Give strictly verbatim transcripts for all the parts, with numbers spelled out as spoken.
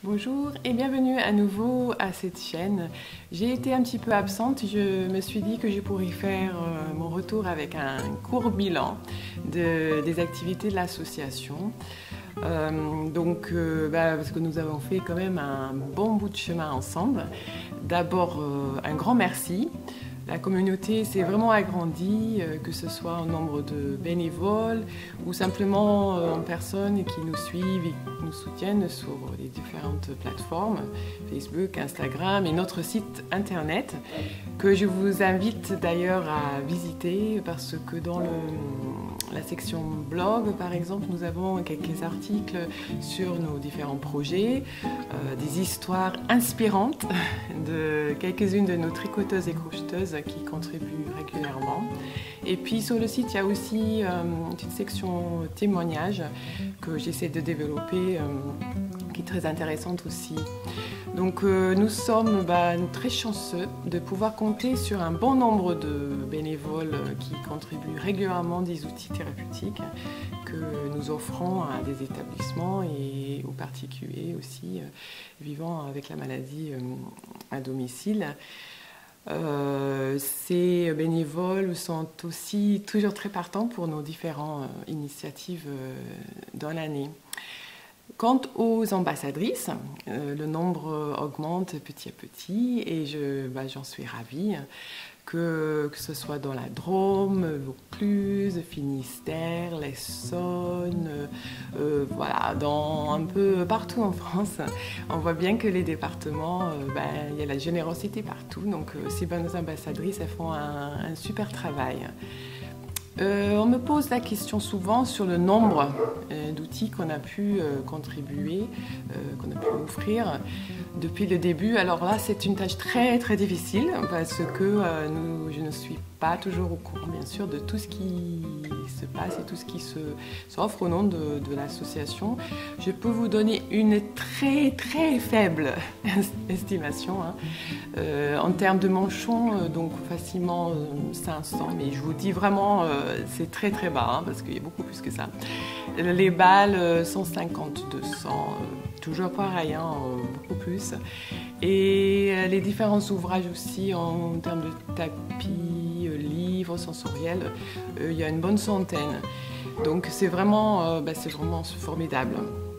Bonjour et bienvenue à nouveau à cette chaîne. J'ai été un petit peu absente, je me suis dit que je pourrais faire euh, mon retour avec un court bilan de, des activités de l'association. Euh, donc, euh, bah, parce que nous avons fait quand même un bon bout de chemin ensemble. D'abord, euh, un grand merci. La communauté s'est vraiment agrandie, euh, que ce soit en nombre de bénévoles ou simplement euh, en personnes qui nous suivent et nous soutiennent sur les différentes plateformes, Facebook, Instagram et notre site internet, que je vous invite d'ailleurs à visiter parce que dans le, la section blog, par exemple, nous avons quelques articles sur nos différents projets, euh, des histoires inspirantes de quelques-unes de nos tricoteuses et crocheteuses qui contribuent régulièrement. Et puis sur le site, il y a aussi euh, une petite section témoignages que j'essaie de développer, euh, qui est très intéressante aussi. Donc euh, nous sommes bah, très chanceux de pouvoir compter sur un bon nombre de bénévoles qui contribuent régulièrement des outils thérapeutiques que nous offrons à des établissements et aux particuliers aussi euh, vivant avec la maladie euh, à domicile. Euh, ces bénévoles sont aussi toujours très partants pour nos différentes euh, initiatives euh, dans l'année. Quant aux ambassadrices, euh, le nombre augmente petit à petit et je, bah, j'en suis ravie. Que, que ce soit dans la Drôme, Vaucluse, Finistère, l'Essonne, euh, voilà, dans un peu partout en France. On voit bien que les départements, euh, ben, il y a la générosité partout, donc euh, ces bonnes ambassadrices, elles font un, un super travail. Euh, on me pose la question souvent sur le nombre euh, d'outils qu'on a pu euh, contribuer, euh, qu'on a pu offrir depuis le début. Alors là, c'est une tâche très très difficile parce que euh, nous, je ne suis pas toujours au courant, bien sûr, de tout ce qui se passe et tout ce qui se, s'offre au nom de, de l'association. Je peux vous donner une très très faible estimation hein. euh, en termes de manchons, donc facilement euh, cinq cents, mais je vous dis vraiment, euh, c'est très très bas hein, parce qu'il y a beaucoup plus que ça. Les balles, cent cinquante, deux cents, euh, toujours pareil, hein, euh, beaucoup plus. Et les différents ouvrages aussi en termes de tapis, livres sensoriels, euh, il y a une bonne centaine. Donc c'est vraiment, euh, bah, c'est vraiment formidable.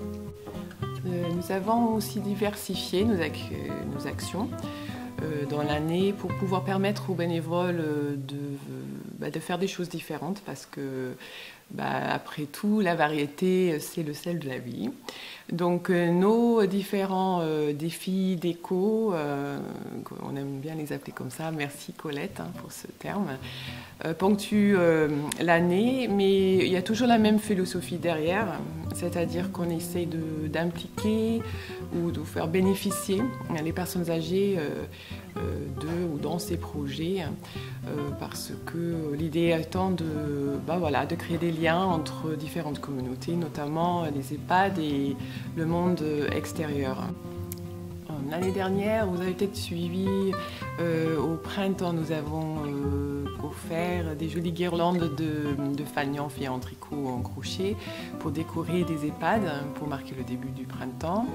Euh, nous avons aussi diversifié nos, ac nos actions euh, dans l'année pour pouvoir permettre aux bénévoles de, bah, de faire des choses différentes parce que bah, après tout, la variété, c'est le sel de la vie. Donc euh, nos différents euh, défis déco, euh, on aime bien les appeler comme ça, merci Colette hein, pour ce terme, euh, ponctuent euh, l'année, mais il y a toujours la même philosophie derrière, c'est-à-dire qu'on essaie d'impliquer ou de faire bénéficier les personnes âgées euh, euh, de ou dans ces projets, euh, parce que l'idée étant de, bah, voilà, de créer des liens entre différentes communautés, notamment les EHPAD et le monde extérieur. L'année dernière, vous avez peut-être suivi, euh, au printemps, nous avons euh, offert des jolies guirlandes de, de fanions faits en tricot ou en crochet pour décorer des EHPAD, pour marquer le début du printemps.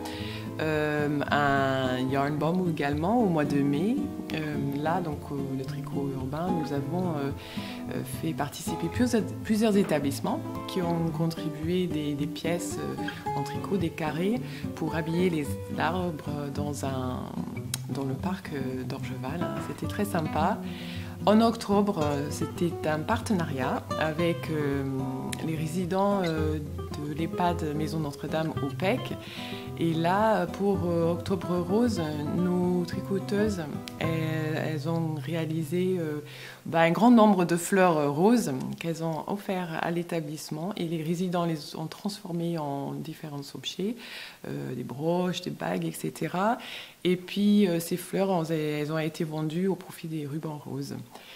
Euh, un yarn bomb également au mois de mai. Euh, là, donc, euh, le tricot urbain, nous avons euh, fait participer plusieurs, plusieurs établissements qui ont contribué des, des pièces en tricot, des carrés, pour habiller les arbres dans, un, dans le parc d'Orgeval. C'était très sympa. En octobre, c'était un partenariat avec euh, les résidents euh, de l'EHPAD Maison Notre-Dame au P E C. Et là, pour euh, Octobre Rose, nos tricoteuses, elles, elles ont réalisé euh, bah, un grand nombre de fleurs roses qu'elles ont offertes à l'établissement et les résidents les ont transformées en différents objets, euh, des broches, des bagues, et cetera. Et puis euh, ces fleurs, elles ont été vendues au profit des rubans roses.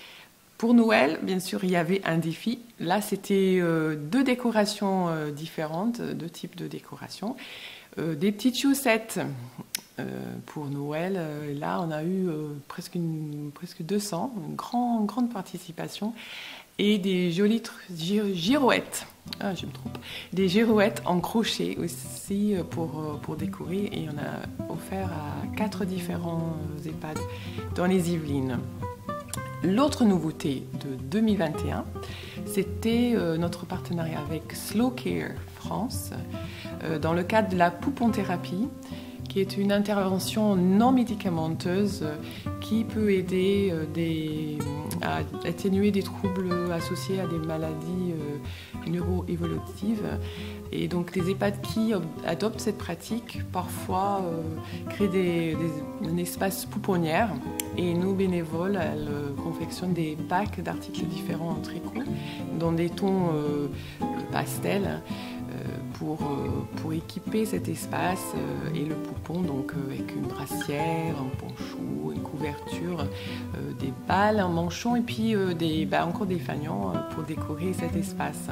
Pour Noël, bien sûr, il y avait un défi. Là, c'était euh, deux décorations euh, différentes, deux types de décorations. Euh, des petites chaussettes euh, pour Noël. Euh, là, on a eu euh, presque, une, presque deux cents, une grand, grande participation. et des jolies girouettes. Ah, je me trompe. Des girouettes en crochet aussi pour, pour décorer, et on a offert à quatre différents EHPAD dans les Yvelines. L'autre nouveauté de deux mille vingt et un, c'était notre partenariat avec Slow Care France dans le cadre de la pouponthérapie, qui est une intervention non médicamenteuse qui peut aider des, à atténuer des troubles associés à des maladies neuro-évolutives. Et donc les EHPAD qui adoptent cette pratique parfois euh, créent des, des, un espace pouponnière, et nos bénévoles, elles confectionnent des packs d'articles différents en tricot dans des tons euh, pastel euh, pour, euh, pour équiper cet espace euh, et le poupon, donc euh, avec une brassière, un poncho, une couverture, euh, des balles, un manchon, et puis euh, des, bah, encore des fanions euh, pour décorer cet espace.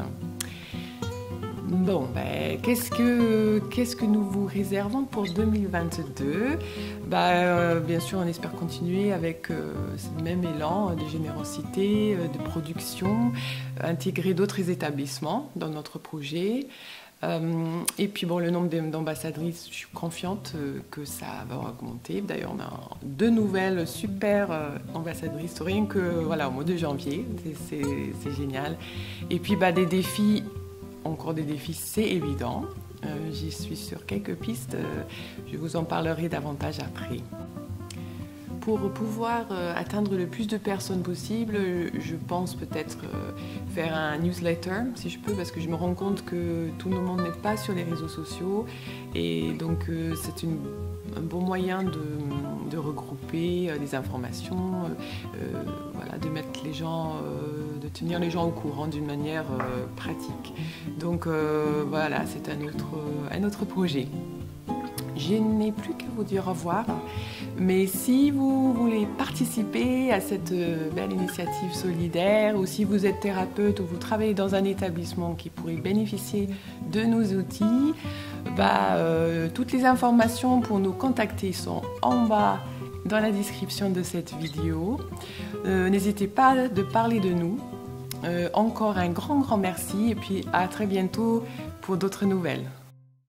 Bon, ben, qu'est-ce que, qu'est-ce que nous vous réservons pour deux mille vingt-deux? Ben, euh, bien sûr, on espère continuer avec euh, ce même élan de générosité, euh, de production, euh, intégrer d'autres établissements dans notre projet. Euh, et puis, bon, le nombre d'ambassadrices, je suis confiante euh, que ça va augmenter. D'ailleurs, on a deux nouvelles super euh, ambassadrices, rien que voilà, au mois de janvier. C'est, c'est, c'est génial. Et puis, ben, des défis. Encore des défis, c'est évident. Euh, j'y suis sur quelques pistes. Euh, je vous en parlerai davantage après. Pour pouvoir euh, atteindre le plus de personnes possible, je pense peut-être euh, faire un newsletter, si je peux, parce que je me rends compte que tout le monde n'est pas sur les réseaux sociaux. Et donc, euh, c'est une, un bon moyen de, de regrouper euh, des informations, euh, voilà, de mettre les gens... Euh, de tenir les gens au courant d'une manière euh, pratique. Donc euh, voilà, c'est un autre, un autre projet. Je n'ai plus qu'à vous dire au revoir, mais si vous voulez participer à cette belle initiative solidaire, ou si vous êtes thérapeute ou vous travaillez dans un établissement qui pourrait bénéficier de nos outils, bah, euh, toutes les informations pour nous contacter sont en bas dans la description de cette vidéo. Euh, n'hésitez pas de parler de nous. Euh, encore un grand, grand merci, et puis à très bientôt pour d'autres nouvelles.